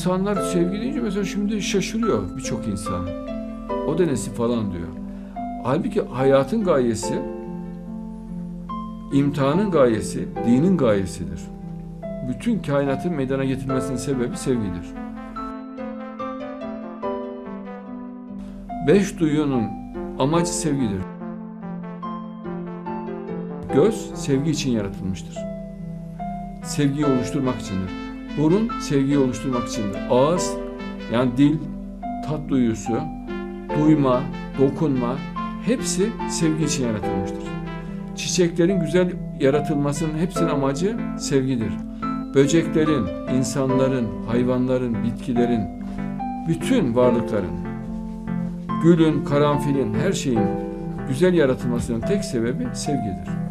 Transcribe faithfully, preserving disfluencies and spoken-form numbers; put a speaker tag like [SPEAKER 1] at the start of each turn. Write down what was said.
[SPEAKER 1] insanlar sevgi deyince mesela şimdi şaşırıyor birçok insan. O da nesi falan diyor. Halbuki hayatın gayesi, imtihanın gayesi, dinin gayesidir. Bütün kainatın meydana getirilmesinin sebebi sevgidir. Beş duyunun amacı sevgidir. Göz sevgi için yaratılmıştır. Sevgiyi oluşturmak içindir. Burun sevgiyi oluşturmak içindir. Ağız, yani dil, tat duyusu, duyma, dokunma hepsi sevgi için yaratılmıştır. Çiçeklerin güzel yaratılmasının hepsinin amacı sevgidir. Böceklerin, insanların, hayvanların, bitkilerin, bütün varlıkların, gülün, karanfilin, her şeyin güzel yaratılmasının tek sebebi sevgidir.